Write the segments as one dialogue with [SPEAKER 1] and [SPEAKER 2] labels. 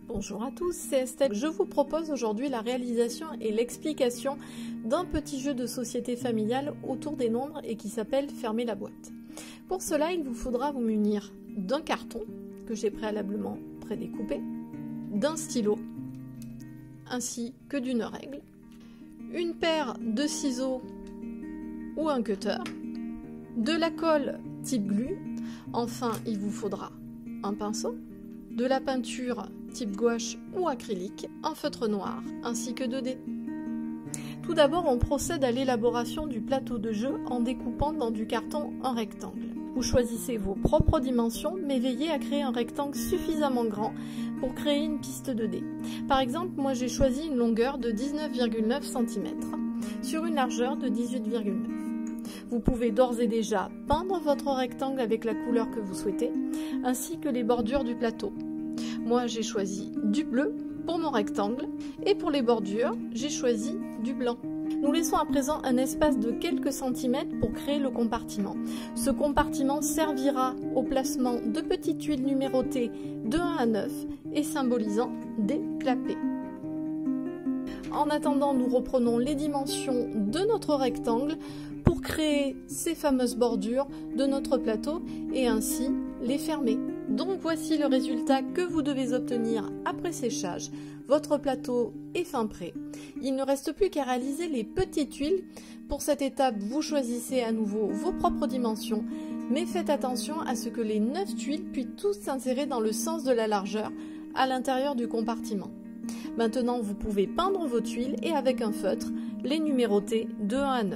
[SPEAKER 1] Bonjour à tous, c'est Estelle. Je vous propose aujourd'hui la réalisation et l'explication d'un petit jeu de société familiale autour des nombres et qui s'appelle Fermer la boîte. Pour cela, il vous faudra vous munir d'un carton que j'ai préalablement prédécoupé, d'un stylo, ainsi que d'une règle, une paire de ciseaux ou un cutter, de la colle type glue, enfin il vous faudra un pinceau, de la peinture type gouache ou acrylique, un feutre noir, ainsi que 2 dés. Tout d'abord, on procède à l'élaboration du plateau de jeu en découpant dans du carton un rectangle. Vous choisissez vos propres dimensions, mais veillez à créer un rectangle suffisamment grand pour créer une piste de dés. Par exemple, moi j'ai choisi une longueur de 19,9 cm sur une largeur de 18,9. Vous pouvez d'ores et déjà peindre votre rectangle avec la couleur que vous souhaitez, ainsi que les bordures du plateau. Moi, j'ai choisi du bleu pour mon rectangle et pour les bordures, j'ai choisi du blanc. Nous laissons à présent un espace de quelques centimètres pour créer le compartiment. Ce compartiment servira au placement de petites tuiles numérotées de 1 à 9 et symbolisant des clapets. En attendant, nous reprenons les dimensions de notre rectangle pour créer ces fameuses bordures de notre plateau et ainsi les fermer. Donc voici le résultat que vous devez obtenir après séchage. Votre plateau est fin prêt. Il ne reste plus qu'à réaliser les petites tuiles. Pour cette étape, vous choisissez à nouveau vos propres dimensions, mais faites attention à ce que les 9 tuiles puissent tous s'insérer dans le sens de la largeur à l'intérieur du compartiment. Maintenant, vous pouvez peindre vos tuiles et avec un feutre, les numéroter de 1 à 9.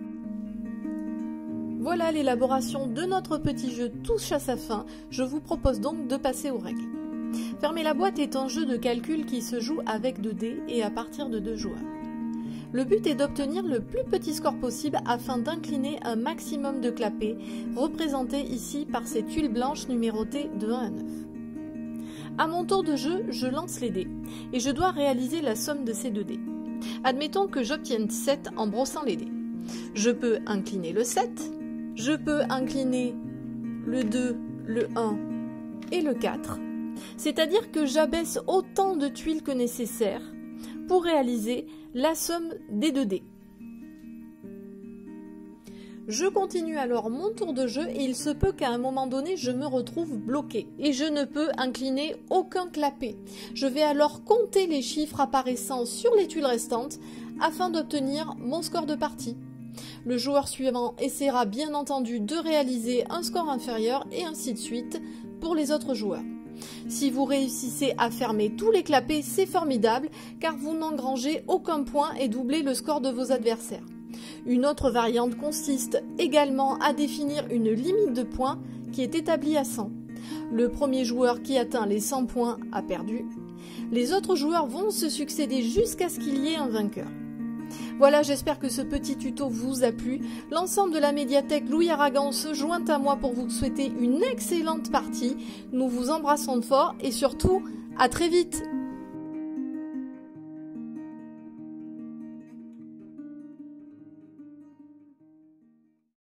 [SPEAKER 1] Voilà, l'élaboration de notre petit jeu touche à sa fin. Je vous propose donc de passer aux règles. Fermer la boîte est un jeu de calcul qui se joue avec 2 dés et à partir de 2 joueurs. Le but est d'obtenir le plus petit score possible afin d'incliner un maximum de clapets, représentés ici par ces tuiles blanches numérotées de 1 à 9. À mon tour de jeu, je lance les dés et je dois réaliser la somme de ces 2 dés. Admettons que j'obtienne 7 en brossant les dés. Je peux incliner le 7, je peux incliner le 2, le 1 et le 4, c'est-à-dire que j'abaisse autant de tuiles que nécessaire pour réaliser la somme des 2 dés. Je continue alors mon tour de jeu et il se peut qu'à un moment donné je me retrouve bloqué et je ne peux incliner aucun clapet. Je vais alors compter les chiffres apparaissant sur les tuiles restantes afin d'obtenir mon score de partie. Le joueur suivant essaiera bien entendu de réaliser un score inférieur et ainsi de suite pour les autres joueurs. Si vous réussissez à fermer tous les clapets, c'est formidable car vous n'engrangez aucun point et doublez le score de vos adversaires. Une autre variante consiste également à définir une limite de points qui est établie à 100. Le premier joueur qui atteint les 100 points a perdu. Les autres joueurs vont se succéder jusqu'à ce qu'il y ait un vainqueur. Voilà, j'espère que ce petit tuto vous a plu. L'ensemble de la médiathèque Louis Aragon se joint à moi pour vous souhaiter une excellente partie. Nous vous embrassons fort et surtout, à très vite!